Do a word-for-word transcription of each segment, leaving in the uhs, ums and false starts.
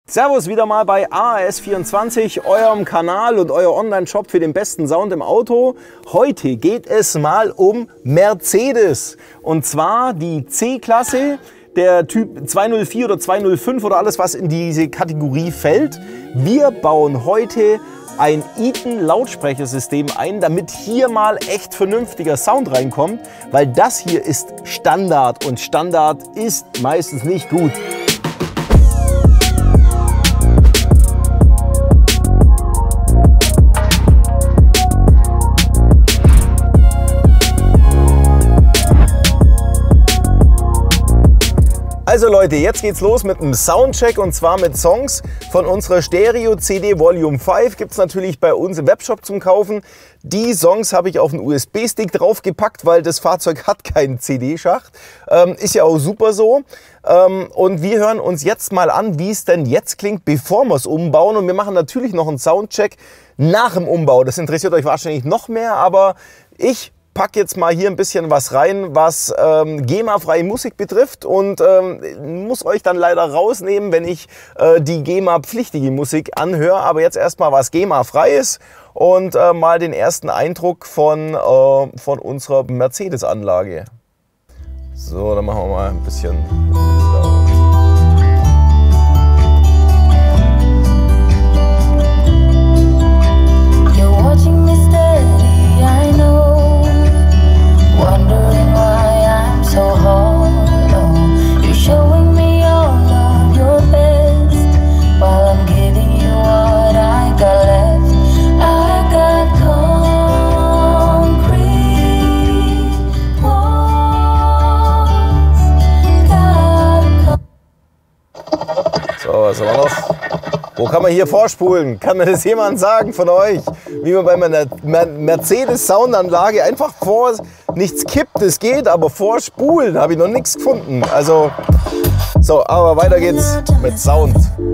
Servus wieder mal bei A A S vierundzwanzig, eurem Kanal und euer Online-Shop für den besten Sound im Auto. Heute geht es mal um Mercedes und zwar die C-Klasse, der Typ zweihundertvier oder zweihundertfünf oder alles, was in diese Kategorie fällt. Wir bauen heute ein Eaton Lautsprechersystem ein, damit hier mal echt vernünftiger Sound reinkommt, weil das hier ist Standard und Standard ist meistens nicht gut. Also Leute, jetzt geht's los mit einem Soundcheck und zwar mit Songs von unserer Stereo-C D Volume fünf. Gibt es natürlich bei uns im Webshop zum Kaufen. Die Songs habe ich auf einen U S B-Stick draufgepackt, weil das Fahrzeug hat keinen C D-Schacht. Ähm, ist ja auch super so. Ähm, und wir hören uns jetzt mal an, wie es denn jetzt klingt, bevor wir es umbauen. Und wir machen natürlich noch einen Soundcheck nach dem Umbau. Das interessiert euch wahrscheinlich noch mehr, aber ich pack jetzt mal hier ein bisschen was rein, was ähm, GEMA-freie Musik betrifft und ähm, muss euch dann leider rausnehmen, wenn ich äh, die GEMA-pflichtige Musik anhöre. Aber jetzt erstmal was GEMA-freies und äh, mal den ersten Eindruck von, äh, von unserer Mercedes-Anlage. So, dann machen wir mal ein bisschen laut. So, was haben wir noch? Wo kann man hier vorspulen? Kann mir das jemand sagen von euch? Wie man bei meiner Mercedes Soundanlage einfach vor nichts kippt, es geht, aber vorspulen habe ich noch nichts gefunden. Also, so, aber weiter geht's mit Sound.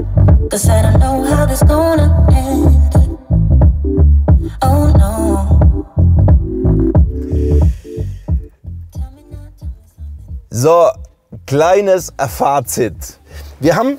So, kleines Fazit. Wir haben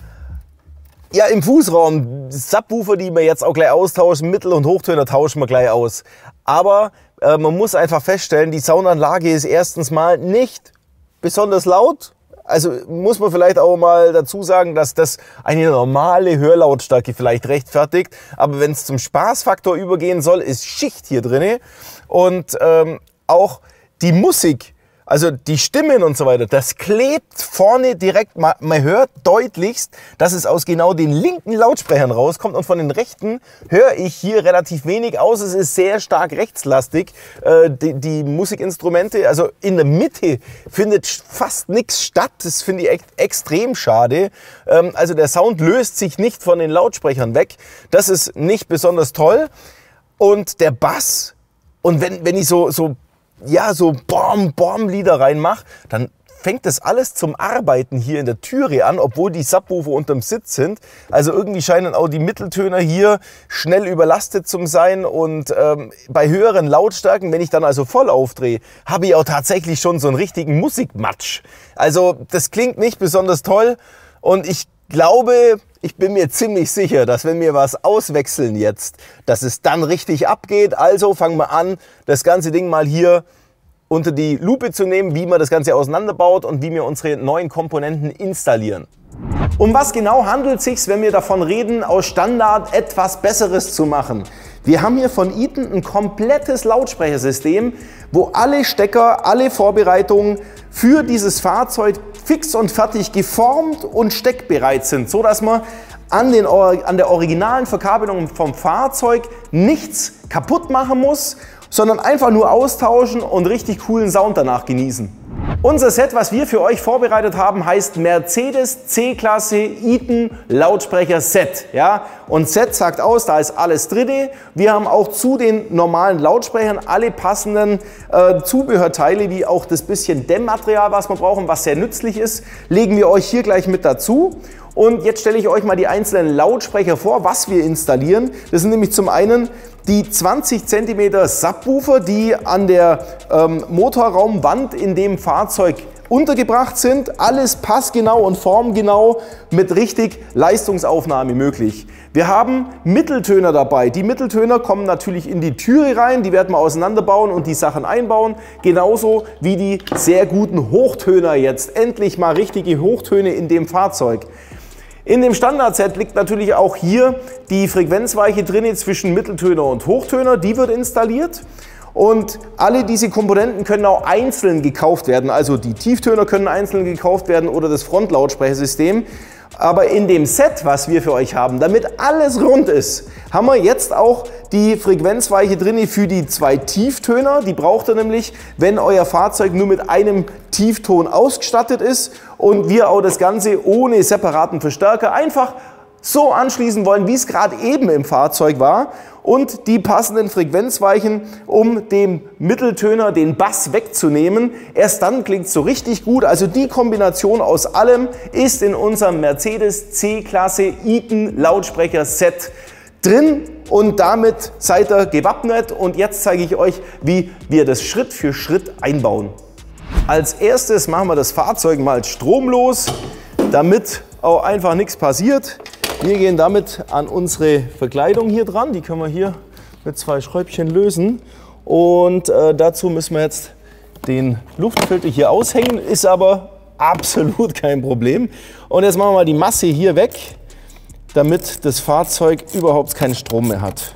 ja im Fußraum Subwoofer, die wir jetzt auch gleich austauschen, Mittel- und Hochtöner tauschen wir gleich aus. Aber äh, man muss einfach feststellen, die Soundanlage ist erstens mal nicht besonders laut. Also muss man vielleicht auch mal dazu sagen, dass das eine normale Hörlautstärke vielleicht rechtfertigt. Aber wenn es zum Spaßfaktor übergehen soll, ist Schicht hier drin. Und ähm, auch die Musik, also die Stimmen und so weiter, das klebt vorne direkt, man, man hört deutlichst, dass es aus genau den linken Lautsprechern rauskommt und von den rechten höre ich hier relativ wenig aus. Es ist sehr stark rechtslastig, äh, die, die Musikinstrumente, also in der Mitte findet fast nichts statt, das finde ich echt extrem schade. Ähm, also der Sound löst sich nicht von den Lautsprechern weg, das ist nicht besonders toll. Und der Bass, und wenn, wenn ich so, so ja, so Bom-Bom-Lieder reinmache, dann fängt das alles zum Arbeiten hier in der Türe an, obwohl die Subwoofer unterm Sitz sind. Also irgendwie scheinen auch die Mitteltöner hier schnell überlastet zu sein und ähm, bei höheren Lautstärken, wenn ich dann also voll aufdrehe, habe ich auch tatsächlich schon so einen richtigen Musikmatsch. Also das klingt nicht besonders toll und ich glaube, ich bin mir ziemlich sicher, dass wenn wir was auswechseln jetzt, dass es dann richtig abgeht. Also fangen wir an, das ganze Ding mal hier unter die Lupe zu nehmen, wie man das Ganze auseinanderbaut und wie wir unsere neuen Komponenten installieren. Um was genau handelt es sich, wenn wir davon reden, aus Standard etwas Besseres zu machen? Wir haben hier von Eaton ein komplettes Lautsprechersystem, wo alle Stecker, alle Vorbereitungen für dieses Fahrzeug fix und fertig geformt und steckbereit sind, so dass man an, den, an der originalen Verkabelung vom Fahrzeug nichts kaputt machen muss, sondern einfach nur austauschen und richtig coolen Sound danach genießen. Unser Set, was wir für euch vorbereitet haben, heißt Mercedes C-Klasse Eaton Lautsprecher Set. Ja? Und Set sagt aus, da ist alles drin. Wir haben auch zu den normalen Lautsprechern alle passenden äh, Zubehörteile, wie auch das bisschen Dämmmaterial, was wir brauchen, was sehr nützlich ist, legen wir euch hier gleich mit dazu. Und jetzt stelle ich euch mal die einzelnen Lautsprecher vor, was wir installieren. Das sind nämlich zum einen die zwanzig Zentimeter Subwoofer, die an der ähm, Motorraumwand in dem Fahrzeug untergebracht sind, alles passgenau und formgenau mit richtig Leistungsaufnahme möglich. Wir haben Mitteltöner dabei. Die Mitteltöner kommen natürlich in die Türe rein, die werden wir auseinanderbauen und die Sachen einbauen. Genauso wie die sehr guten Hochtöner jetzt. Endlich mal richtige Hochtöne in dem Fahrzeug. In dem Standardset liegt natürlich auch hier die Frequenzweiche drin zwischen Mitteltöner und Hochtöner. Die wird installiert. Und alle diese Komponenten können auch einzeln gekauft werden. Also die Tieftöner können einzeln gekauft werden oder das Frontlautsprechersystem. Aber in dem Set, was wir für euch haben, damit alles rund ist, haben wir jetzt auch die Frequenzweiche drin für die zwei Tieftöner. Die braucht ihr nämlich, wenn euer Fahrzeug nur mit einem Tiefton ausgestattet ist und wir auch das Ganze ohne separaten Verstärker einfach so anschließen wollen, wie es gerade eben im Fahrzeug war, und die passenden Frequenzweichen, um dem Mitteltöner den Bass wegzunehmen. Erst dann klingt es so richtig gut. Also die Kombination aus allem ist in unserem Mercedes C-Klasse Eaton Lautsprecher Set drin und damit seid ihr gewappnet. Und jetzt zeige ich euch, wie wir das Schritt für Schritt einbauen. Als erstes machen wir das Fahrzeug mal stromlos, damit auch einfach nichts passiert. Wir gehen damit an unsere Verkleidung hier dran. Die können wir hier mit zwei Schräubchen lösen. Und äh, dazu müssen wir jetzt den Luftfilter hier aushängen. Ist aber absolut kein Problem. Und jetzt machen wir mal die Masse hier weg, damit das Fahrzeug überhaupt keinen Strom mehr hat.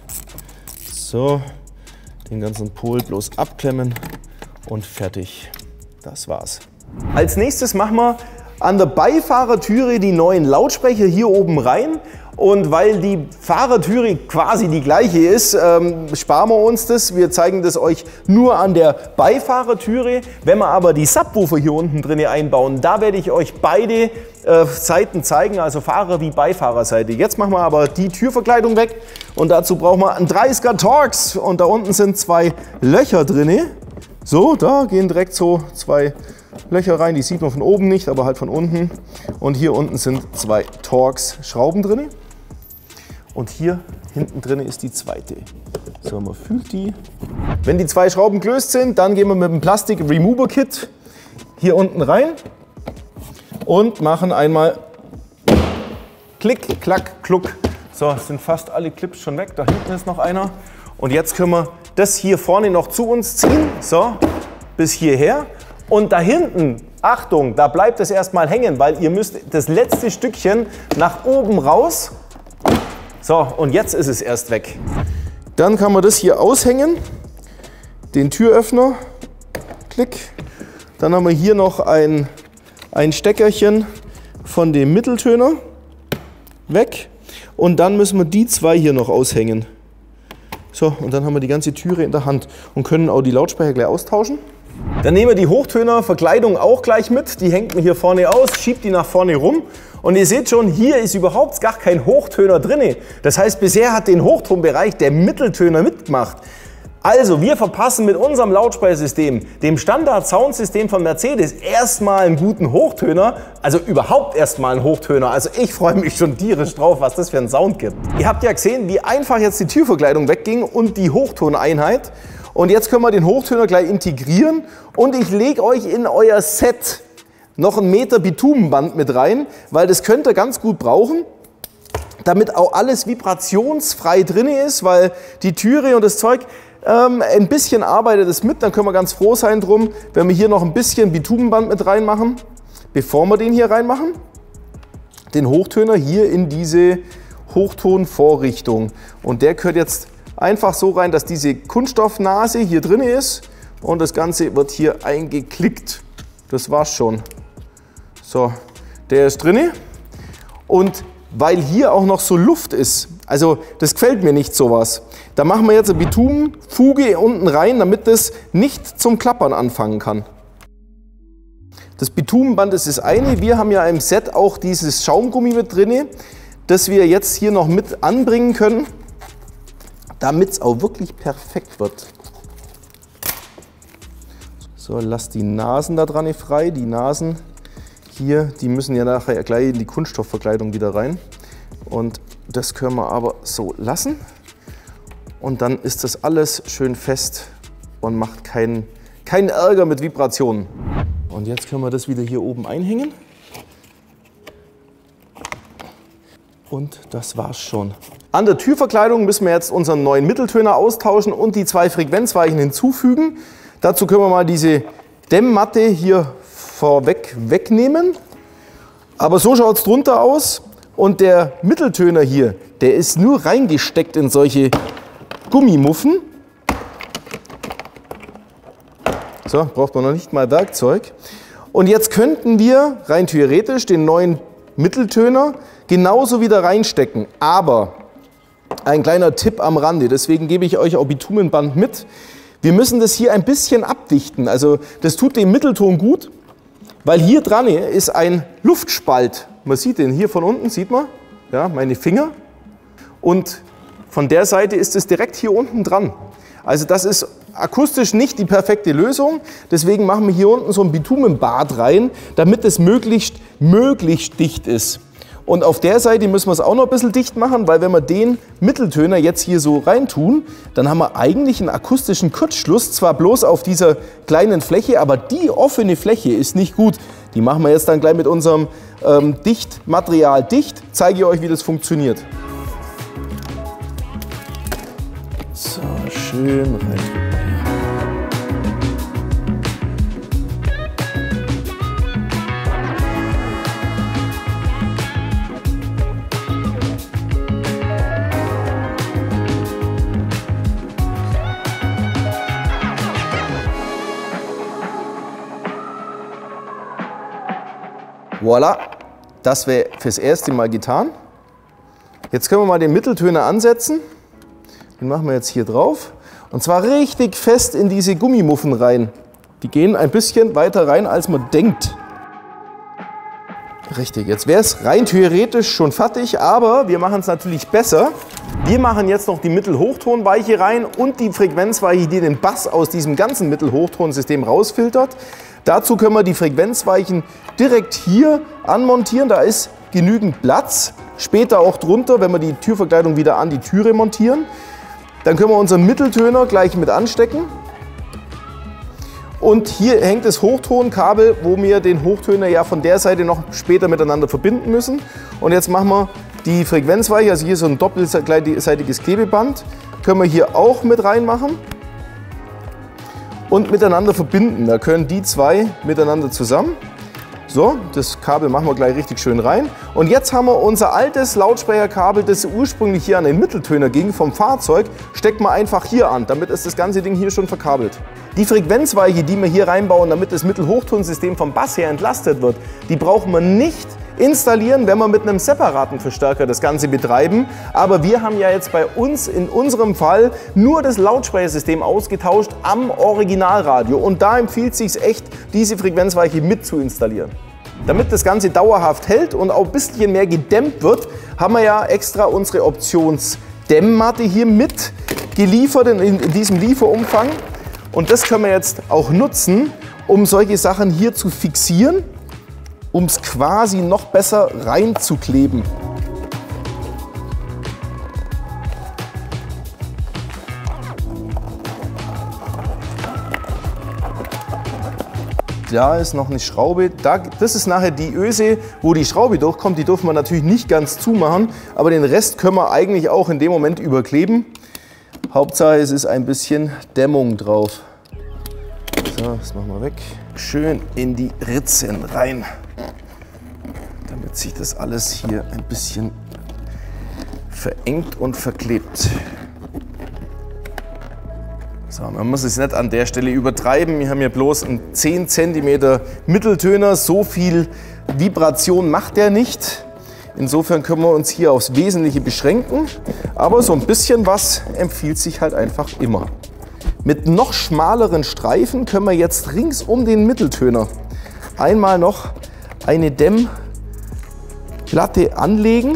So, den ganzen Pol bloß abklemmen und fertig. Das war's. Als nächstes machen wir an der Beifahrertüre die neuen Lautsprecher hier oben rein. Und weil die Fahrertüre quasi die gleiche ist, ähm, sparen wir uns das. Wir zeigen das euch nur an der Beifahrertüre. Wenn wir aber die Subwoofer hier unten drin einbauen, da werde ich euch beide äh, Seiten zeigen, also Fahrer- wie Beifahrerseite. Jetzt machen wir aber die Türverkleidung weg und dazu brauchen wir einen dreißiger Torx. Und da unten sind zwei Löcher drin. So, da gehen direkt so zwei Löcher rein, die sieht man von oben nicht, aber halt von unten. Und hier unten sind zwei Torx-Schrauben drin. Und hier hinten drin ist die zweite. So, man fühlt die. Wenn die zwei Schrauben gelöst sind, dann gehen wir mit dem Plastik-Remover-Kit hier unten rein und machen einmal Klick, Klack, Kluck. So, sind fast alle Clips schon weg. Da hinten ist noch einer. Und jetzt können wir das hier vorne noch zu uns ziehen. So, bis hierher. Und da hinten, Achtung, da bleibt es erstmal hängen, weil ihr müsst das letzte Stückchen nach oben raus. So, und jetzt ist es erst weg. Dann kann man das hier aushängen, den Türöffner, klick. Dann haben wir hier noch ein, ein Steckerchen von dem Mitteltöner, weg. Und dann müssen wir die zwei hier noch aushängen. So, und dann haben wir die ganze Türe in der Hand und können auch die Lautsprecher gleich austauschen. Dann nehmen wir die Hochtöner-Verkleidung auch gleich mit. Die hängt man hier vorne aus, schiebt die nach vorne rum. Und ihr seht schon, hier ist überhaupt gar kein Hochtöner drin. Das heißt, bisher hat den Hochtonbereich der Mitteltöner mitgemacht. Also, wir verpassen mit unserem Lautsprechersystem, dem Standard-Soundsystem von Mercedes, erstmal einen guten Hochtöner. Also überhaupt erstmal einen Hochtöner. Also ich freue mich schon tierisch drauf, was das für einen Sound gibt. Ihr habt ja gesehen, wie einfach jetzt die Türverkleidung wegging und die Hochtoneinheit. Und jetzt können wir den Hochtöner gleich integrieren und ich lege euch in euer Set noch einen Meter Bitumenband mit rein, weil das könnt ihr ganz gut brauchen, damit auch alles vibrationsfrei drin ist, weil die Türe und das Zeug, ähm, ein bisschen arbeitet es mit, dann können wir ganz froh sein drum, wenn wir hier noch ein bisschen Bitumenband mit reinmachen, bevor wir den hier reinmachen, den Hochtöner hier in diese Hochtonvorrichtung. Und der gehört jetzt einfach so rein, dass diese Kunststoffnase hier drin ist und das Ganze wird hier eingeklickt. Das war's schon. So, der ist drin. Und weil hier auch noch so Luft ist, also das gefällt mir nicht sowas, da machen wir jetzt eine Bitumenfuge unten rein, damit das nicht zum Klappern anfangen kann. Das Bitumenband ist das eine. Wir haben ja im Set auch dieses Schaumgummi mit drin, das wir jetzt hier noch mit anbringen können, damit es auch wirklich perfekt wird. So, lasst die Nasen da dran frei. Die Nasen hier, die müssen ja nachher gleich in die Kunststoffverkleidung wieder rein. Und das können wir aber so lassen. Und dann ist das alles schön fest und macht keinen, keinen Ärger mit Vibrationen. Und jetzt können wir das wieder hier oben einhängen. Und das war's schon. An der Türverkleidung müssen wir jetzt unseren neuen Mitteltöner austauschen und die zwei Frequenzweichen hinzufügen. Dazu können wir mal diese Dämmmatte hier vorweg wegnehmen. Aber so schaut es drunter aus. Und der Mitteltöner hier, der ist nur reingesteckt in solche Gummimuffen. So, braucht man noch nicht mal Werkzeug. Und jetzt könnten wir rein theoretisch den neuen Mitteltöner genauso wieder reinstecken. Aber ein kleiner Tipp am Rande, deswegen gebe ich euch auch Bitumenband mit. Wir müssen das hier ein bisschen abdichten. Also das tut dem Mittelton gut, weil hier dran ist ein Luftspalt. Man sieht den hier von unten, sieht man, ja, meine Finger. Und von der Seite ist es direkt hier unten dran. Also das ist akustisch nicht die perfekte Lösung. Deswegen machen wir hier unten so ein Bitumenbad rein, damit es möglichst, möglichst dicht ist. Und auf der Seite müssen wir es auch noch ein bisschen dicht machen, weil wenn wir den Mitteltöner jetzt hier so reintun, dann haben wir eigentlich einen akustischen Kurzschluss, zwar bloß auf dieser kleinen Fläche, aber die offene Fläche ist nicht gut. Die machen wir jetzt dann gleich mit unserem ähm, Dichtmaterial dicht. Zeige ich euch, wie das funktioniert. So, schön rein. Voilà, das wäre fürs erste Mal getan. Jetzt können wir mal den Mitteltöner ansetzen. Den machen wir jetzt hier drauf. Und zwar richtig fest in diese Gummimuffen rein. Die gehen ein bisschen weiter rein, als man denkt. Richtig, jetzt wäre es rein theoretisch schon fertig, aber wir machen es natürlich besser. Wir machen jetzt noch die Mittelhochtonweiche rein und die Frequenzweiche, die den Bass aus diesem ganzen Mittelhochtonsystem rausfiltert. Dazu können wir die Frequenzweichen direkt hier anmontieren, da ist genügend Platz. Später auch drunter, wenn wir die Türverkleidung wieder an die Türe montieren. Dann können wir unseren Mitteltöner gleich mit anstecken. Und hier hängt das Hochtonkabel, wo wir den Hochtöner ja von der Seite noch später miteinander verbinden müssen. Und jetzt machen wir die Frequenzweiche, also hier so ein doppelseitiges Klebeband, können wir hier auch mit reinmachen. Und miteinander verbinden. Da können die zwei miteinander zusammen. So, das Kabel machen wir gleich richtig schön rein. Und jetzt haben wir unser altes Lautsprecherkabel, das ursprünglich hier an den Mitteltöner ging, vom Fahrzeug, stecken wir einfach hier an. Damit ist das ganze Ding hier schon verkabelt. Die Frequenzweiche, die wir hier reinbauen, damit das Mittelhochtonsystem vom Bass her entlastet wird, die brauchen wir nicht installieren, wenn wir mit einem separaten Verstärker das Ganze betreiben. Aber wir haben ja jetzt bei uns in unserem Fall nur das Lautsprechersystem ausgetauscht am Originalradio. Und da empfiehlt es sich echt, diese Frequenzweiche mit zu installieren. Damit das Ganze dauerhaft hält und auch ein bisschen mehr gedämmt wird, haben wir ja extra unsere Options-Dämmmatte hier mit geliefert in, in diesem Lieferumfang. Und das können wir jetzt auch nutzen, um solche Sachen hier zu fixieren, um es quasi noch besser reinzukleben. Da ist noch eine Schraube. Da, das ist nachher die Öse, wo die Schraube durchkommt. Die dürfen wir natürlich nicht ganz zumachen, aber den Rest können wir eigentlich auch in dem Moment überkleben. Hauptsache, es ist ein bisschen Dämmung drauf. So, das machen wir weg. Schön in die Ritzen rein, damit sich das alles hier ein bisschen verengt und verklebt. So, man muss es nicht an der Stelle übertreiben. Wir haben ja bloß einen zehn Zentimeter Mitteltöner. So viel Vibration macht der nicht. Insofern können wir uns hier aufs Wesentliche beschränken. Aber so ein bisschen was empfiehlt sich halt einfach immer. Mit noch schmaleren Streifen können wir jetzt rings um den Mitteltöner einmal noch eine Dämmplatte anlegen.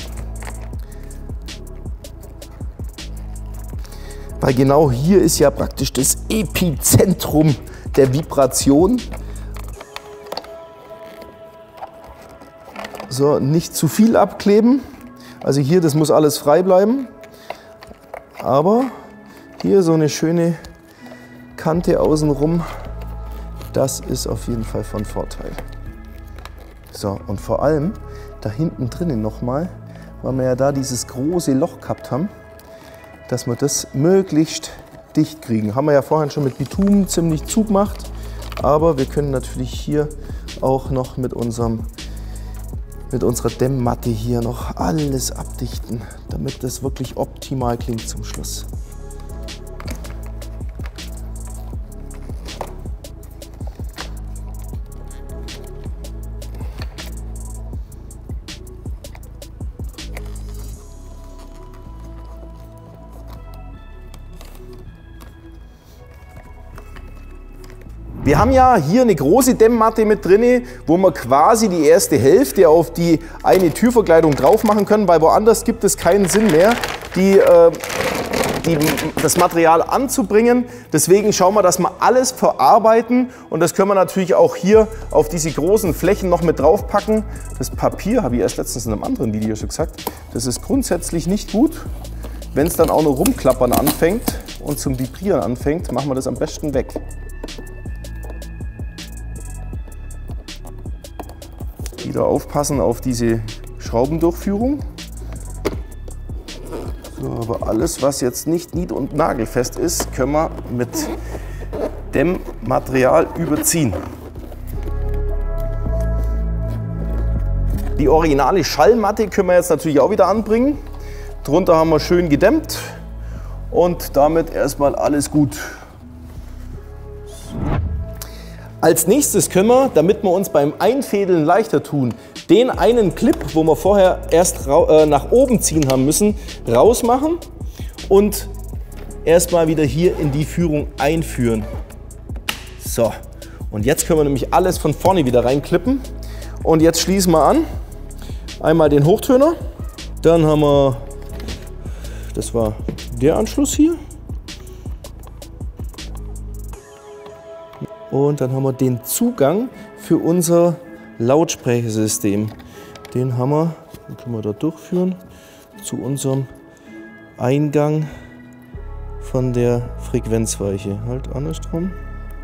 Weil genau hier ist ja praktisch das Epizentrum der Vibration. So, nicht zu viel abkleben. Also hier, das muss alles frei bleiben. Aber hier so eine schöne Kante außenrum Das ist auf jeden Fall von Vorteil. So, und vor allem da hinten drinnen nochmal, weil wir ja da dieses große Loch gehabt haben, dass wir das möglichst dicht kriegen. Haben wir ja vorhin schon mit Bitumen ziemlich zugemacht, aber wir können natürlich hier auch noch mit, unserem, mit unserer Dämmmatte hier noch alles abdichten, damit das wirklich optimal klingt zum Schluss. Wir haben ja hier eine große Dämmmatte mit drin, wo wir quasi die erste Hälfte auf die eine Türverkleidung drauf machen können, weil woanders gibt es keinen Sinn mehr, die, äh, die, das Material anzubringen. Deswegen schauen wir, dass wir alles verarbeiten und das können wir natürlich auch hier auf diese großen Flächen noch mit drauf packen. Das Papier, habe ich erst letztens in einem anderen Video schon gesagt, das ist grundsätzlich nicht gut. Wenn es dann auch noch rumklappern anfängt und zum Vibrieren anfängt, machen wir das am besten weg. Wieder aufpassen auf diese Schraubendurchführung. So, aber alles, was jetzt nicht nied- und nagelfest ist, können wir mit Dämmmaterial überziehen. Die originale Schallmatte können wir jetzt natürlich auch wieder anbringen. Drunter haben wir schön gedämmt und damit erstmal alles gut. Als nächstes können wir, damit wir uns beim Einfädeln leichter tun, den einen Clip, wo wir vorher erst äh, nach oben ziehen haben müssen, rausmachen und erstmal wieder hier in die Führung einführen. So, und jetzt können wir nämlich alles von vorne wieder reinklippen. Und jetzt schließen wir an. Einmal den Hochtöner, dann haben wir, das war der Anschluss hier. Und dann haben wir den Zugang für unser Lautsprechersystem. Den haben wir, den können wir da durchführen, zu unserem Eingang von der Frequenzweiche. Halt andersrum.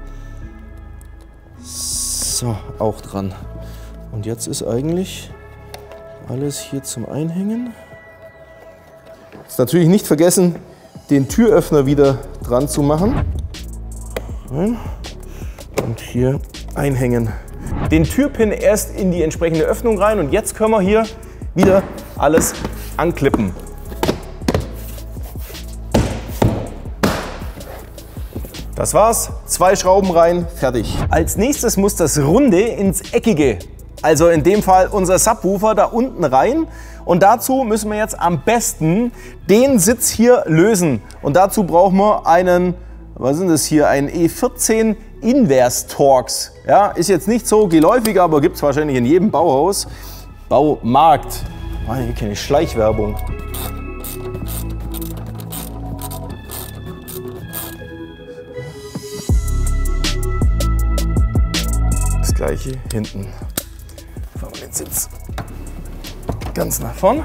So, auch dran. Und jetzt ist eigentlich alles hier zum Einhängen. Jetzt natürlich nicht vergessen, den Türöffner wieder dran zu machen. Rein. Und hier einhängen. Den Türpin erst in die entsprechende Öffnung rein und jetzt können wir hier wieder alles anklippen. Das war's, zwei Schrauben rein, fertig. Als nächstes muss das Runde ins Eckige, also in dem Fall unser Subwoofer da unten rein. Und dazu müssen wir jetzt am besten den Sitz hier lösen. Und dazu brauchen wir einen, was sind das hier, ein E vierzehn Inverse Torx. Ja, ist jetzt nicht so geläufig, aber gibt es wahrscheinlich in jedem Bauhaus. Baumarkt. Oh, hier keine Schleichwerbung. Das gleiche hinten. Fahren wir den Sitz ganz nach vorn.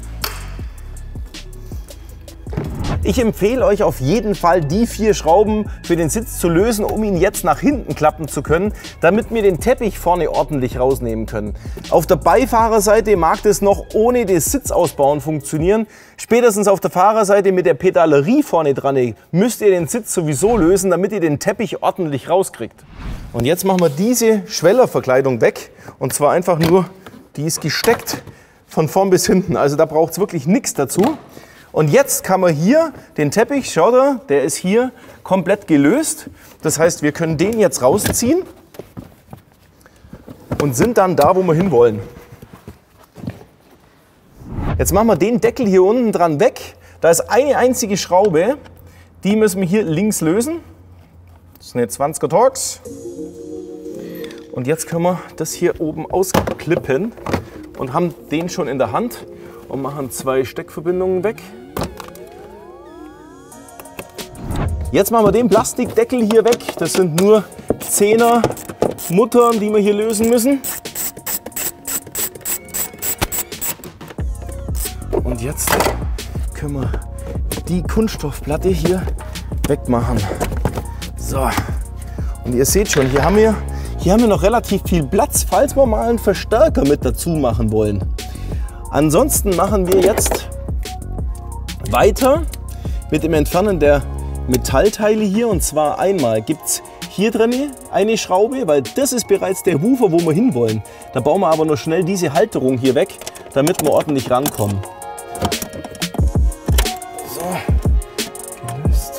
Ich empfehle euch auf jeden Fall, die vier Schrauben für den Sitz zu lösen, um ihn jetzt nach hinten klappen zu können, damit wir den Teppich vorne ordentlich rausnehmen können. Auf der Beifahrerseite mag das noch ohne das Sitzausbauen funktionieren. Spätestens auf der Fahrerseite mit der Pedalerie vorne dran müsst ihr den Sitz sowieso lösen, damit ihr den Teppich ordentlich rauskriegt. Und jetzt machen wir diese Schwellerverkleidung weg. Und zwar einfach nur, die ist gesteckt von vorn bis hinten. Also da braucht es wirklich nichts dazu. Und jetzt kann man hier den Teppich, schaut ihr, der ist hier komplett gelöst. Das heißt, wir können den jetzt rausziehen und sind dann da, wo wir hinwollen. Jetzt machen wir den Deckel hier unten dran weg. Da ist eine einzige Schraube, die müssen wir hier links lösen. Das ist eine zwanziger Torx. Und jetzt können wir das hier oben ausklippen und haben den schon in der Hand und machen zwei Steckverbindungen weg. Jetzt machen wir den Plastikdeckel hier weg. Das sind nur Zehner Muttern, die wir hier lösen müssen. Und jetzt können wir die Kunststoffplatte hier wegmachen. So. Und ihr seht schon, hier haben wir, hier haben wir noch relativ viel Platz, falls wir mal einen Verstärker mit dazu machen wollen. Ansonsten machen wir jetzt weiter mit dem Entfernen der Metallteile hier. Und zwar einmal gibt es hier drin eine Schraube, weil das ist bereits der Woofer, wo wir hinwollen. Da bauen wir aber nur schnell diese Halterung hier weg, damit wir ordentlich rankommen. So, gelöst.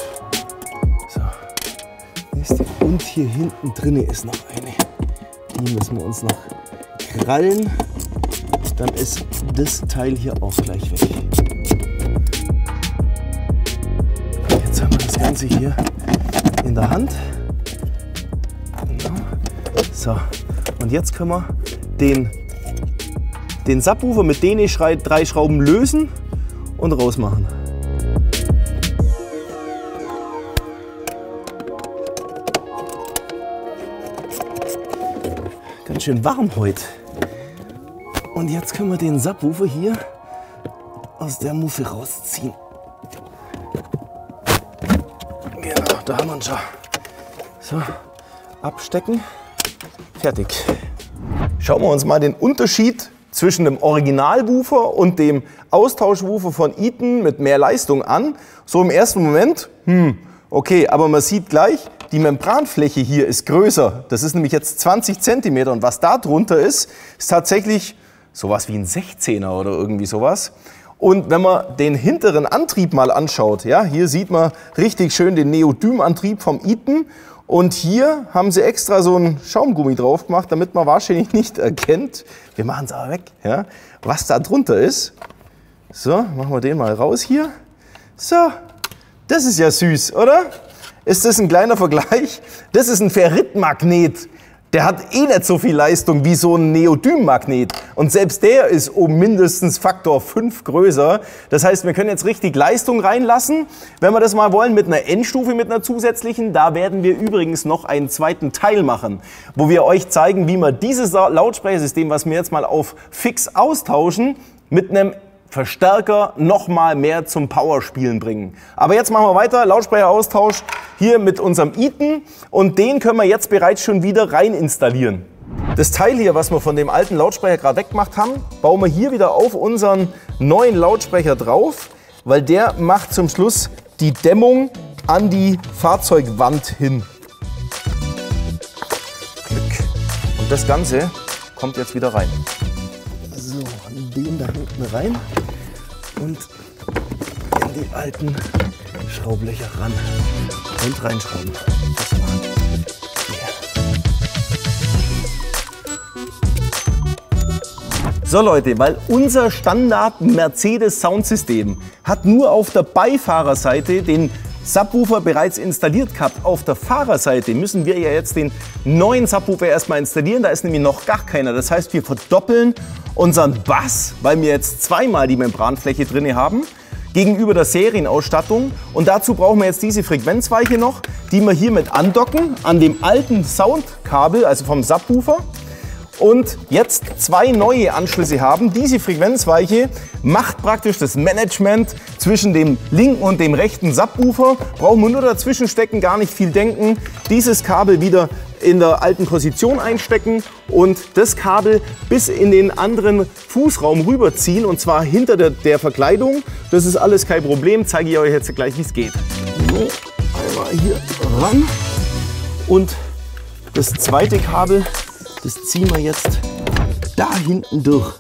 So. Und hier hinten drin ist noch eine. Die müssen wir uns noch krallen. Dann ist das Teil hier auch gleich weg. Jetzt haben wir das Ganze hier in der Hand. So, und jetzt können wir den, den Subwoofer mit den drei Schrauben lösen und rausmachen. Ganz schön warm heute. Und jetzt können wir den Subwoofer hier aus der Muffe rausziehen. Genau, da haben wir ihn schon. So, abstecken. Fertig. Schauen wir uns mal den Unterschied zwischen dem Originalwoofer und dem Austauschwoofer von Eaton mit mehr Leistung an. So im ersten Moment, hm, okay, aber man sieht gleich, die Membranfläche hier ist größer. Das ist nämlich jetzt zwanzig Zentimeter und was da drunter ist, ist tatsächlich sowas wie ein sechzehner oder irgendwie sowas. Und wenn man den hinteren Antrieb mal anschaut, ja, hier sieht man richtig schön den Neodym-Antrieb vom Eaton. Und hier haben sie extra so einen Schaumgummi drauf gemacht, damit man wahrscheinlich nicht erkennt, wir machen es aber weg, ja, was da drunter ist. So, machen wir den mal raus hier. So, das ist ja süß, oder? Ist das ein kleiner Vergleich? Das ist ein Ferritmagnet. Der hat eh nicht so viel Leistung wie so ein Neodym-Magnet. Und selbst der ist um mindestens Faktor fünf größer. Das heißt, wir können jetzt richtig Leistung reinlassen. Wenn wir das mal wollen mit einer Endstufe, mit einer zusätzlichen, da werden wir übrigens noch einen zweiten Teil machen, wo wir euch zeigen, wie wir dieses Lautsprechersystem, was wir jetzt mal auf fix austauschen, mit einem Verstärker noch mal mehr zum Powerspielen bringen. Aber jetzt machen wir weiter, Lautsprecheraustausch hier mit unserem Eaton und den können wir jetzt bereits schon wieder rein installieren. Das Teil hier, was wir von dem alten Lautsprecher gerade weggemacht haben, bauen wir hier wieder auf unseren neuen Lautsprecher drauf, weil der macht zum Schluss die Dämmung an die Fahrzeugwand hin. Glück. Und das Ganze kommt jetzt wieder rein. So, den da hinten rein und in die alten Schraublöcher ran und reinschrauben. Das machen wir. So Leute, weil unser Standard Mercedes Soundsystem hat nur auf der Beifahrerseite den Subwoofer bereits installiert gehabt. Auf der Fahrerseite müssen wir ja jetzt den neuen Subwoofer erstmal installieren. Da ist nämlich noch gar keiner. Das heißt, wir verdoppeln unseren Bass, weil wir jetzt zweimal die Membranfläche drin haben, gegenüber der Serienausstattung. Und dazu brauchen wir jetzt diese Frequenzweiche noch, die wir hiermit andocken an dem alten Soundkabel, also vom Subwoofer. Und jetzt zwei neue Anschlüsse haben. Diese Frequenzweiche macht praktisch das Management zwischen dem linken und dem rechten Subwoofer. Brauchen wir nur dazwischen stecken, gar nicht viel denken. Dieses Kabel wieder in der alten Position einstecken und das Kabel bis in den anderen Fußraum rüberziehen und zwar hinter der, der Verkleidung. Das ist alles kein Problem, zeige ich euch jetzt gleich, wie es geht. So, einmal hier ran und das zweite Kabel, das ziehen wir jetzt da hinten durch.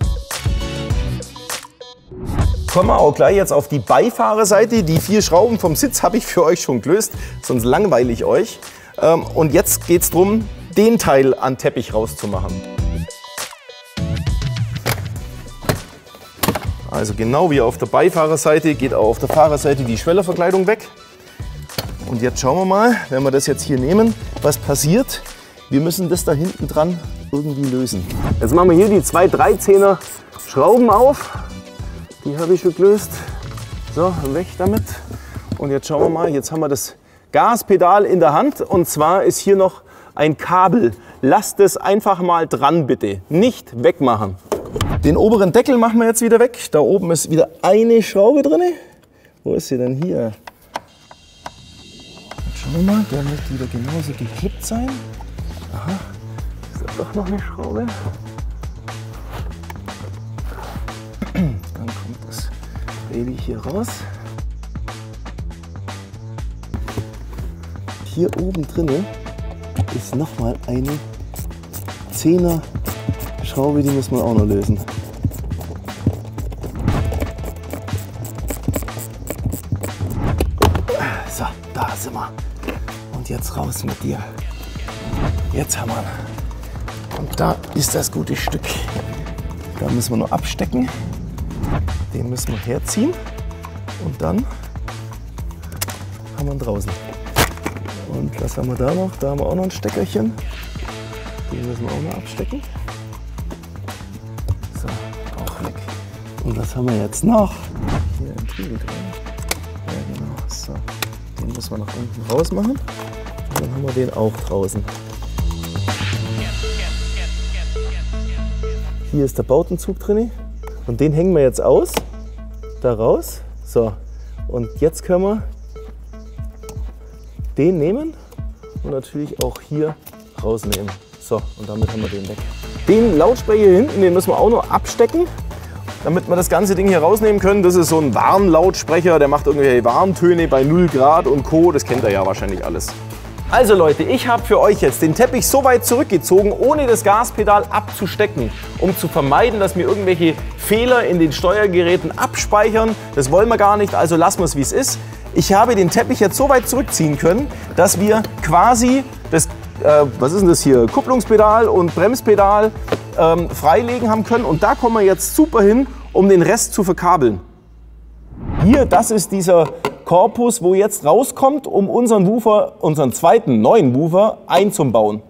Kommen wir auch gleich jetzt auf die Beifahrerseite. Die vier Schrauben vom Sitz habe ich für euch schon gelöst, sonst langweile ich euch. Und jetzt geht es darum, den Teil an Teppich rauszumachen. Also genau wie auf der Beifahrerseite geht auch auf der Fahrerseite die Schwellerverkleidung weg. Und jetzt schauen wir mal, wenn wir das jetzt hier nehmen, was passiert. Wir müssen das da hinten dran irgendwie lösen. Jetzt machen wir hier die zwei dreizehner Schrauben auf. Die habe ich schon gelöst. So, weg damit. Und jetzt schauen wir mal, jetzt haben wir das Gaspedal in der Hand und zwar ist hier noch ein Kabel. Lasst es einfach mal dran bitte, nicht wegmachen. Den oberen Deckel machen wir jetzt wieder weg. Da oben ist wieder eine Schraube drin. Wo ist sie denn hier? Jetzt Schauen wir mal, der müsste wieder genauso geklippt sein. Aha, ist da doch noch eine Schraube. Dann kommt das Baby hier raus. Hier oben drinne ist nochmal eine zehner Schraube, die muss man auch noch lösen. So, da sind wir. Und jetzt raus mit dir. Jetzt haben wir ihn. Und da ist das gute Stück. Da müssen wir noch abstecken. Den müssen wir herziehen. Und dann haben wir ihn draußen. Und was haben wir da noch? Da haben wir auch noch ein Steckerchen. Den müssen wir auch noch abstecken. So, auch weg. Und was haben wir jetzt noch? Hier ein Triebel drin. Ja, genau. So, den müssen wir nach unten raus machen. Und dann haben wir den auch draußen. Hier ist der Bautenzug drin. Und den hängen wir jetzt aus. Da raus. So, und jetzt können wir den nehmen und natürlich auch hier rausnehmen. So, und damit haben wir den weg. Den Lautsprecher hier hinten, den müssen wir auch noch abstecken, damit wir das ganze Ding hier rausnehmen können. Das ist so ein Warnlautsprecher, der macht irgendwelche Warntöne bei null Grad und Co. Das kennt ihr ja wahrscheinlich alles. Also Leute, ich habe für euch jetzt den Teppich so weit zurückgezogen, ohne das Gaspedal abzustecken, um zu vermeiden, dass mir irgendwelche Fehler in den Steuergeräten abspeichern. Das wollen wir gar nicht, also lassen wir es, wie es ist. Ich habe den Teppich jetzt so weit zurückziehen können, dass wir quasi das, äh, was ist denn das hier, Kupplungspedal und Bremspedal ähm, freilegen haben können. Und da kommen wir jetzt super hin, um den Rest zu verkabeln. Hier, das ist dieser Korpus, wo jetzt rauskommt, um unseren Woofer, unseren zweiten neuen Woofer einzubauen.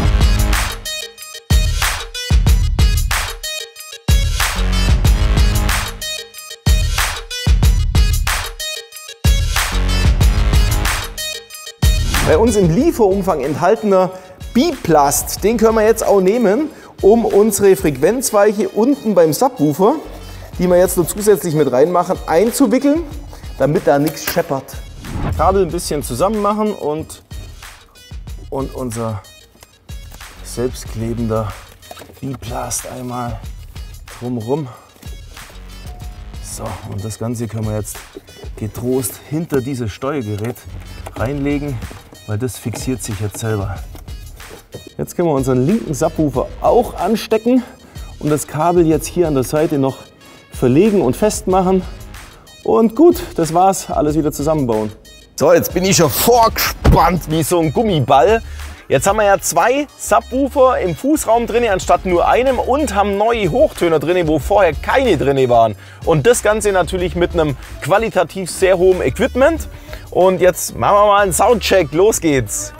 Bei uns im Lieferumfang enthaltener Biplast, den können wir jetzt auch nehmen, um unsere Frequenzweiche unten beim Subwoofer, die wir jetzt noch zusätzlich mit reinmachen, einzuwickeln, damit da nichts scheppert. Kabel ein bisschen zusammen machen und, und unser selbstklebender Biplast einmal drumherum. So, und das Ganze können wir jetzt getrost hinter dieses Steuergerät reinlegen, weil das fixiert sich jetzt selber. Jetzt können wir unseren linken Subwoofer auch anstecken und das Kabel jetzt hier an der Seite noch verlegen und festmachen. Und gut, das war's. Alles wieder zusammenbauen. So, jetzt bin ich schon vorgespannt wie so ein Gummiball. Jetzt haben wir ja zwei Subwoofer im Fußraum drin, anstatt nur einem, und haben neue Hochtöner drin, wo vorher keine drin waren. Und das Ganze natürlich mit einem qualitativ sehr hohen Equipment. Und jetzt machen wir mal einen Soundcheck. Los geht's!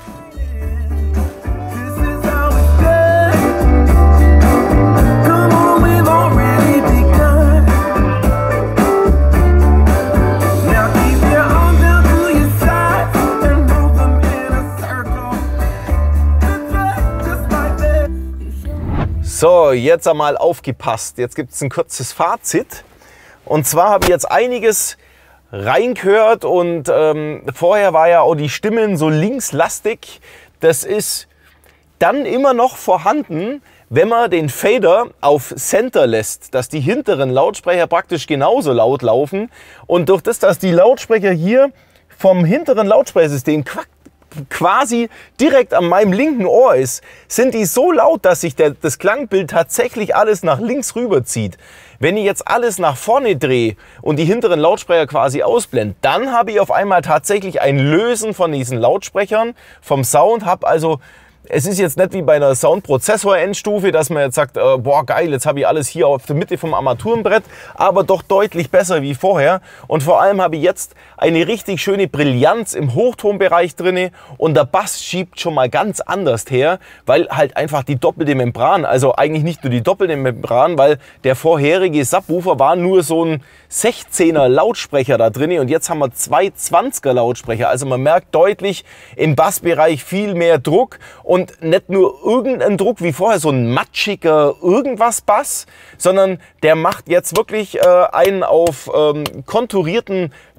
So, jetzt einmal aufgepasst. Jetzt gibt es ein kurzes Fazit. Und zwar habe ich jetzt einiges reingehört und ähm, vorher war ja auch die Stimmen so linkslastig. Das ist dann immer noch vorhanden, wenn man den Fader auf Center lässt, dass die hinteren Lautsprecher praktisch genauso laut laufen. Und durch das, dass die Lautsprecher hier vom hinteren Lautsprechersystem quasi direkt an meinem linken Ohr ist, sind die so laut, dass sich der, das Klangbild tatsächlich alles nach links rüberzieht. Wenn ich jetzt alles nach vorne drehe und die hinteren Lautsprecher quasi ausblende, dann habe ich auf einmal tatsächlich ein Lösen von diesen Lautsprechern vom Sound. Habe also, es ist jetzt nicht wie bei einer Soundprozessor-Endstufe, dass man jetzt sagt, äh, boah geil, jetzt habe ich alles hier auf der Mitte vom Armaturenbrett, aber doch deutlich besser wie vorher. Und vor allem habe ich jetzt eine richtig schöne Brillanz im Hochtonbereich drin und der Bass schiebt schon mal ganz anders her, weil halt einfach die doppelte Membran, also eigentlich nicht nur die doppelte Membran, weil der vorherige Subwoofer war nur so ein sechzehner Lautsprecher da drin und jetzt haben wir zwei zwanziger Lautsprecher. Also man merkt deutlich im Bassbereich viel mehr Druck. Und nicht nur irgendein Druck wie vorher, so ein matschiger irgendwas Bass, sondern der macht jetzt wirklich äh, einen auf ähm, konturierten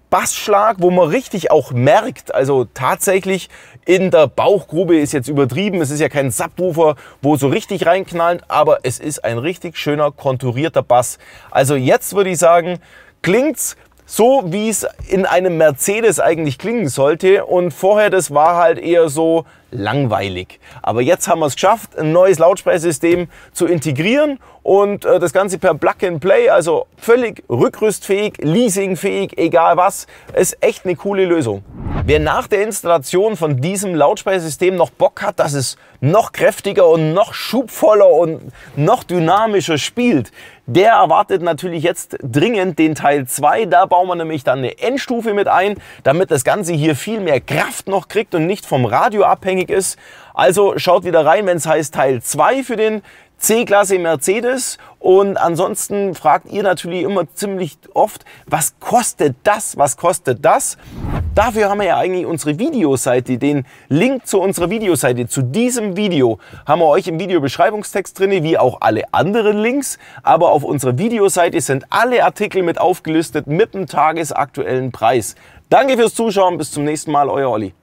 Bassschlag, wo man richtig auch merkt, also tatsächlich in der Bauchgrube ist jetzt übertrieben, es ist ja kein Subwoofer, wo so richtig reinknallt, aber es ist ein richtig schöner konturierter Bass. Also jetzt würde ich sagen, klingt's so, wie es in einem Mercedes eigentlich klingen sollte, und vorher das war halt eher so langweilig. Aber jetzt haben wir es geschafft, ein neues Lautsprechersystem zu integrieren und äh, das Ganze per Plug and Play, also völlig rückrüstfähig, leasingfähig, egal was, ist echt eine coole Lösung. Wer nach der Installation von diesem Lautsprechersystem noch Bock hat, dass es noch kräftiger und noch schubvoller und noch dynamischer spielt, der erwartet natürlich jetzt dringend den Teil zwei. Da bauen wir nämlich dann eine Endstufe mit ein, damit das Ganze hier viel mehr Kraft noch kriegt und nicht vom Radio abhängig ist. Also schaut wieder rein, wenn es heißt Teil zwei für den C-Klasse Mercedes. Und ansonsten fragt ihr natürlich immer ziemlich oft, was kostet das, was kostet das? Dafür haben wir ja eigentlich unsere Videoseite. Den Link zu unserer Videoseite, zu diesem Video, haben wir euch im Videobeschreibungstext drin, wie auch alle anderen Links. Aber auf unserer Videoseite sind alle Artikel mit aufgelistet mit dem tagesaktuellen Preis. Danke fürs Zuschauen, bis zum nächsten Mal, euer Olli.